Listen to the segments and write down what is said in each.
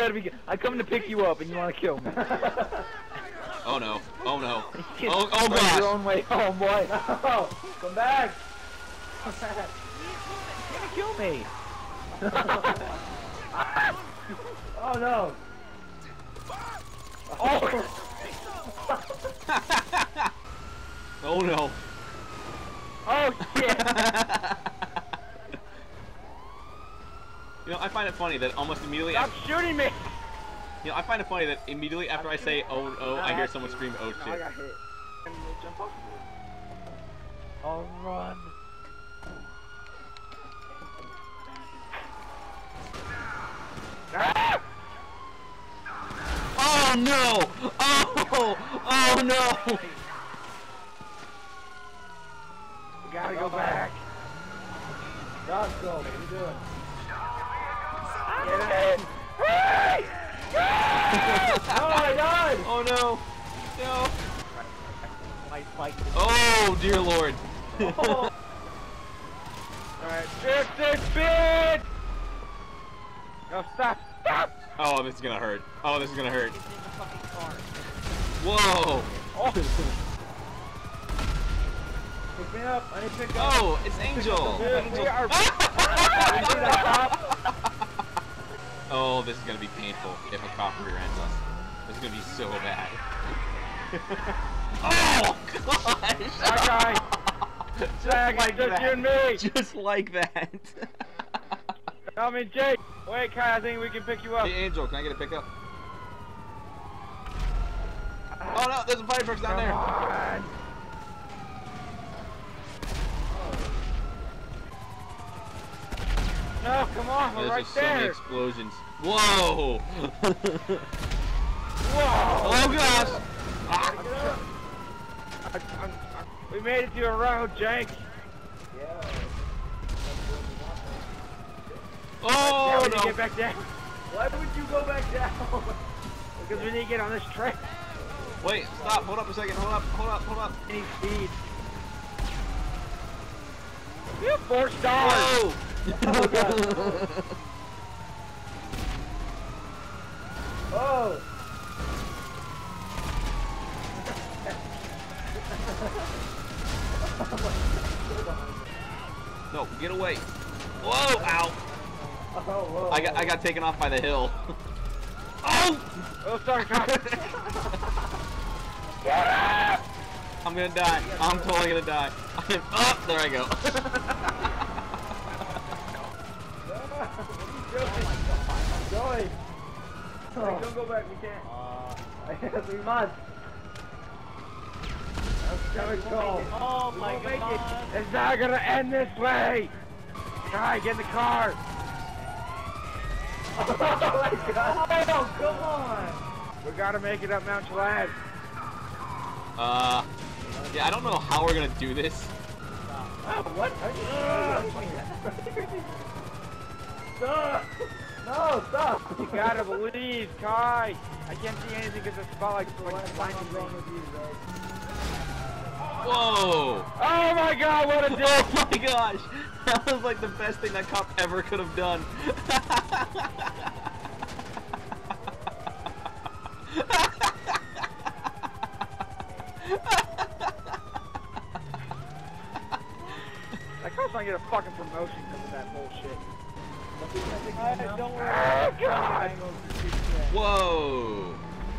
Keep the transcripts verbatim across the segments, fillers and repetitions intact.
better be. I come to pick you up, and you want to kill me. Oh no! Oh no! Oh oh gosh! Your own way home, boy. No. Come back! Come back! You're gonna kill me! Oh no! Oh! Oh no! Oh shit! You know, I find it funny that almost immediately. Stop after, shooting me! You know, I find it funny that immediately after I say "oh oh," I hear someone scream "oh No, I shit." got hit. Jump off. I'll run. Ah! Oh no! Oh! Oh no! We gotta go back. Let's go. What are you doing? Get in! Hey! Oh my god! Oh no! No! My spike. Oh dear lord! Oh. Alright, shift this speed! No, stop! Stop! Oh, this is gonna hurt. Oh, this is gonna hurt. Get in the fucking car. Whoa! Oh. Pick me up. I need to pick up. Oh, it's Angel. Dude, Angel. we are. Oh, this is gonna be painful if a cop rear ends us. This is gonna be so bad. Oh gosh! That guy. Just Zach, like just that. you and me. Just like that. Tell me, Jake. Wait, Kai, I think we can pick you up. Hey, Angel, can I get a pickup? Oh no, there's a fire truck down there. On. No, come on, we're There's right just so many there. explosions. Whoa! Whoa! Oh gosh! Ah. I, I'm, I'm, we made it to a road, Jake. Yeah. Oh yeah, we need no! to get back down. Why would you go back down? Because we need to get on this train. Wait, stop! Hold up a second. Hold up! Hold up! Hold up! We need speed. We have four stars. Whoa! Oh god. Oh. No, get away! Whoa! Ow! Oh, whoa, I got I got taken off by the hill. Oh! Oh, sorry, cop. Get up! I'm gonna die. I'm totally gonna die. I'm up. There I go. Joey! Oh. Don't go back, we can't. Uh, yes, we must. Let's go. Oh We my won't make god. it. It's not gonna end this way! Kai, get in the car! Oh my god! Oh, come on! We gotta make it up Mount Chalad. Uh, yeah, I don't know how we're gonna do this. Oh, what? Stop! No, stop! You gotta believe, Kai! I can't see anything because the spotlight's like blinding me. Whoa! Oh my god, what a dick! Oh my gosh! That was like the best thing that cop ever could have done. That cop's not get a fucking promotion because of that bullshit. Alright, don't worry. Oh god! Whoa!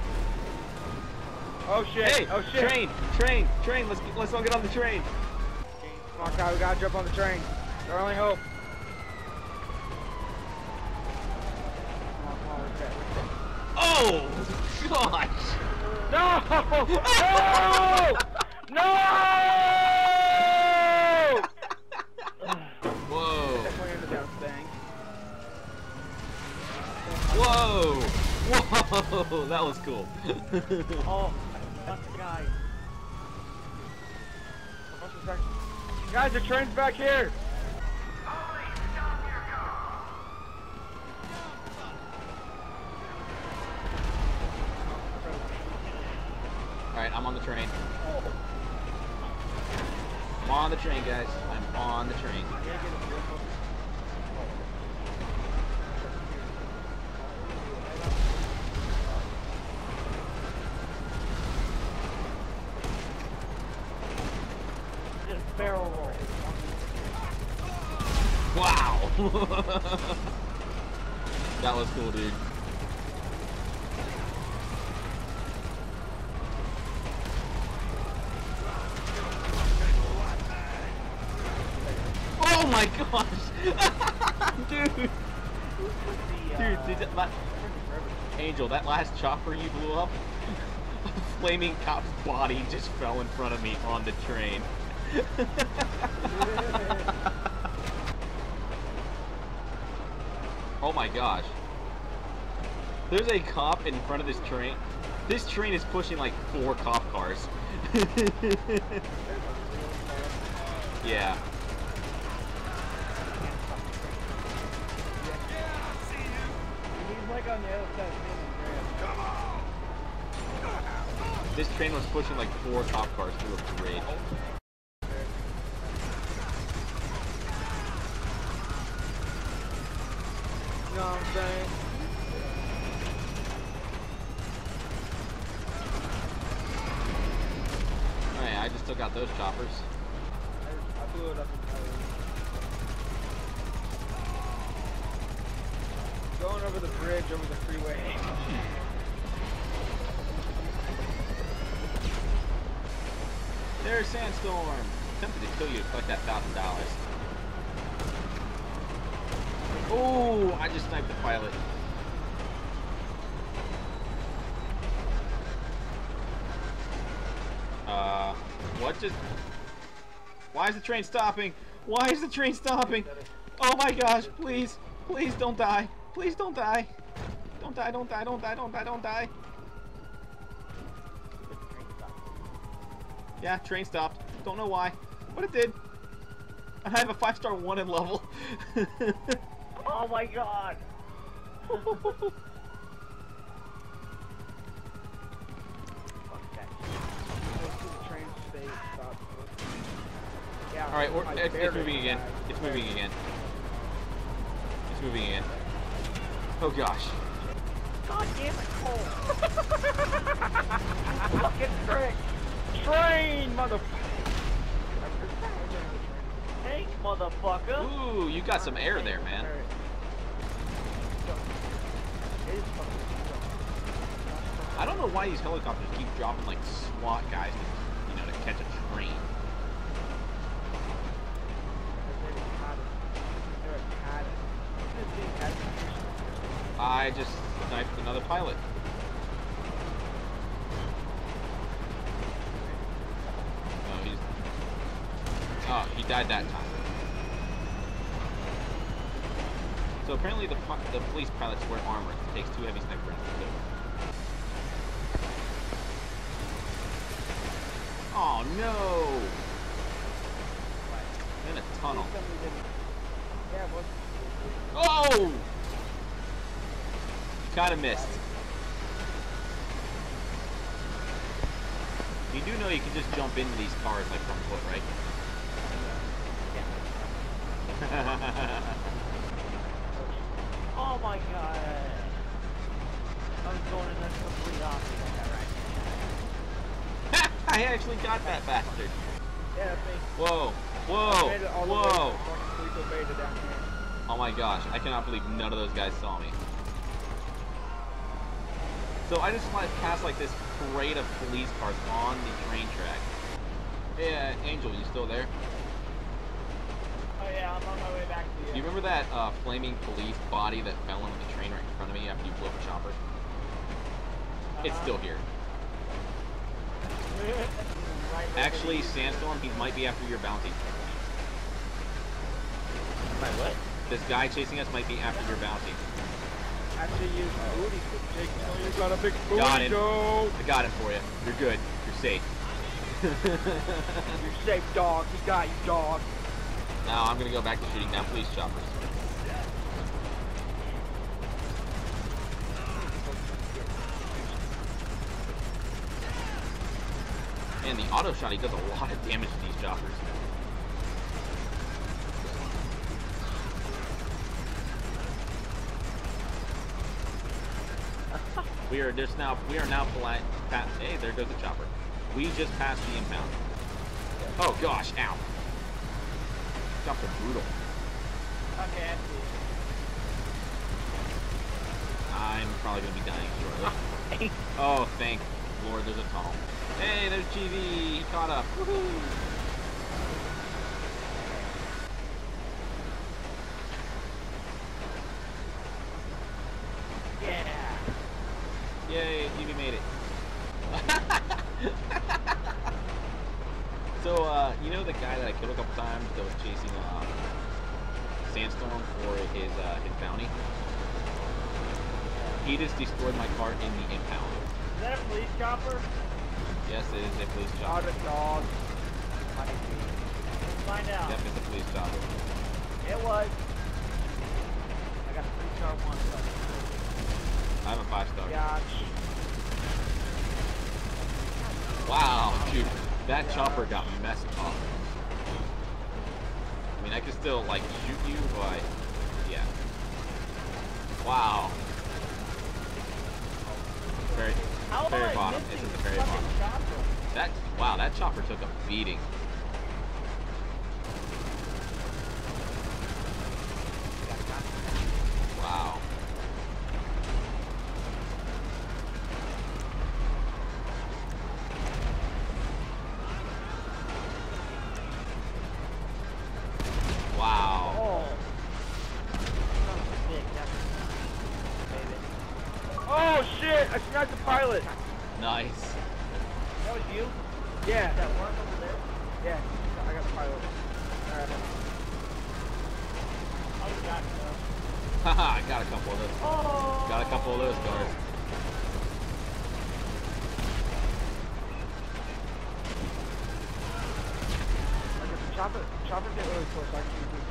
Oh shit! Hey! Oh shit! Train! Train! Train! Let's let's all get on the train. Come on, Kai, we gotta jump on the train. It's our only hope. Oh! Gosh! No! No! No! Whoa! Definitely ended down staying. Whoa! Whoa! That was cool. Oh, that's the guy. Guys, the train's back here! Alright, I'm on the train. I'm on the train, guys. I'm on the train. barrel roll. Wow! That was cool, dude. Oh my gosh! Dude! Dude, dude, that la Angel, that last chopper you blew up, a flaming cop's body just fell in front of me on the train. Oh my gosh. There's a cop in front of this train. This train is pushing like four cop cars. Yeah. Like on the other side of This train was pushing like four cop cars through a parade. You know what I'm saying? Alright, I just took out those choppers. I, I blew it up in color. Going over the bridge, over the freeway. There's Sandstorm! Tempted to kill you to collect that thousand dollars. Oh, I just sniped the pilot. Uh, what just... Why is the train stopping? Why is the train stopping? Oh my gosh, please, please don't die. Please don't die. Don't die, don't die, don't die, don't die, don't die. Yeah, train stopped. Don't know why, but it did. I have a five star one in level. Oh my god! Yeah, Alright, my it's, it's bearing moving again. died. It's moving again. It's moving again. Oh gosh. God damn it, Cole! Fucking trick! Train, motherfucker! Tank, motherfucker! Ooh, you got some air there, man. I don't know why these helicopters keep dropping like SWAT guys, you know, to catch a train. I just sniped another pilot. Oh, he's... Oh, he died that time. So apparently the, the police pilots wear armor. It takes two heavy sniper rounds to kill. Oh no! In a tunnel. Oh! Kinda missed. You do know you can just jump into these cars like front foot, right? Oh my god! I was going in the complete opposite direction. I actually got that bastard. Yeah, that's me. Whoa, I whoa, made it all the way whoa. to fucking Puerto Beta down here. Oh my gosh, I cannot believe none of those guys saw me. So I just went past like this parade of police cars on the train track. Hey, uh, Angel, you still there? Oh yeah, I'm on my way back to you. Do you remember that uh, flaming police body that fell into the train right in front of me after you blew up a chopper? It's Uh-huh. still here. Actually, Sandstorm, he might be after your bounty. My what? This guy chasing us might be after your bounty. Actually, use booty to take it. Oh, you got a big booty, Got him. Joe. I got him for you. You're good. You're safe. You're safe, dog. He got you, dog. Now I'm gonna go back to shooting down police choppers. And the auto shot, he does a lot of damage to these choppers. We are just now, we are now flying past, hey, there goes the chopper. We just passed the impound. Oh gosh, ow. cops are brutal. Okay, I see. I'm probably gonna be dying shortly. Oh, thank Lord, there's a tunnel. Hey, there's G V. He caught up. Woohoo! Yeah. Yay, G V made it. So, uh, you know the guy that I killed a couple times that was chasing uh, Sandstorm for his uh, his bounty? He just destroyed my car in the impound. Is that a police chopper? Yes, it is a police Not chopper. a dog. Let's find out. Yep, it's a police chopper. It was. I got a three star one. I have a five star. Yeah. Wow, dude, that chopper got messed up. I mean, I can still like shoot you, but yeah. Wow. Very, How very am I bottom. missing It's at the this very fucking bottom. chopper? That wow, that chopper took a beating. Wow. Wow. Oh. Son of a bitch, that was nice. Baby. Oh shit! I sniped the pilot. Nice. That was you? Yeah. That one over there? Yeah. I got the pilot. Alright. Oh, you got it, though. Haha, I got a couple of those. Oh! Got a couple of those cars. Like if the chopper, chopper get really close, I can shoot this.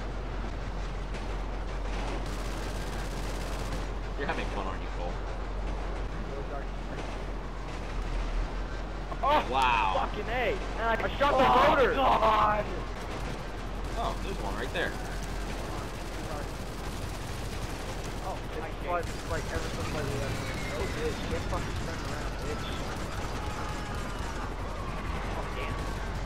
You're having fun, aren't you, Cole? Oh! Wow. Fucking A! And I, I shot Oh, the rotor! God! Oh, there's one right there. Oh, it's like, it's like ever so slightly left. Oh, bitch, get fucking turned around, bitch. Oh, damn.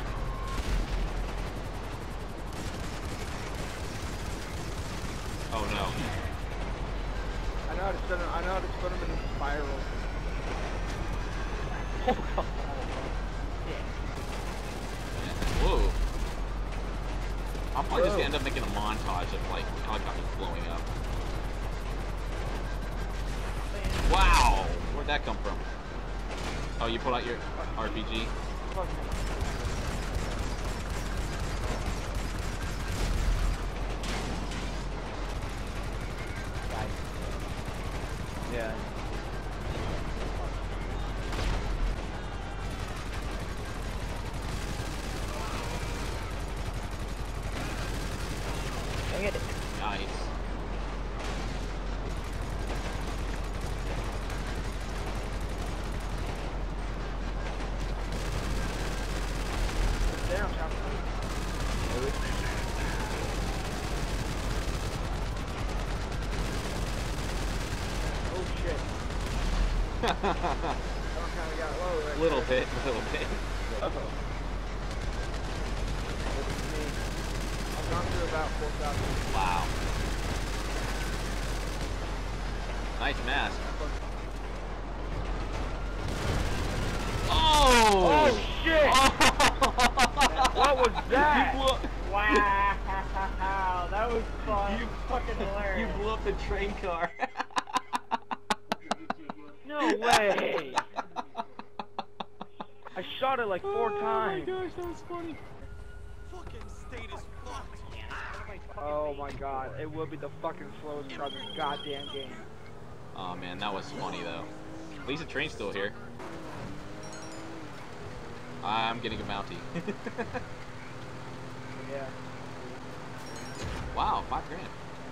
Oh no. I know how to spin him, I know how to spin him in a spiral. Oh, God. Whoa. I'm probably just gonna end up making a montage of like helicopters blowing up. Wow! Where'd that come from? Oh, you pulled out your R P G? Fuck me. Yeah. Dang it. Nice. Down, chopper. Oh shit. That one kinda got low right Little there. bit, little bit. Uh-oh. This is me. I've gone through about four thousand. Wow. Nice mask. Oh! Oh shit! What was that? You blew up, Wow, that was fun. You- fucking you hilarious. blew up the train car. No way! I shot it like four times. Oh my gosh, that was funny. Oh my god, it will be the fucking slowest car in this goddamn game. Oh man, that was funny though. At least the train's still here. I'm getting a bounty. Yeah. Wow, five grand.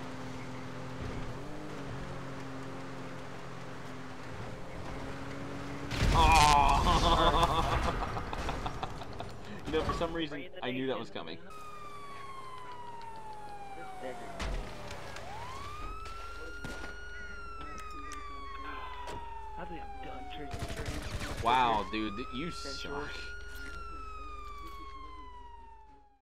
Oh! You know, for some reason, I knew that was coming. I think I'm done chasing trains. Wow, dude, you suck.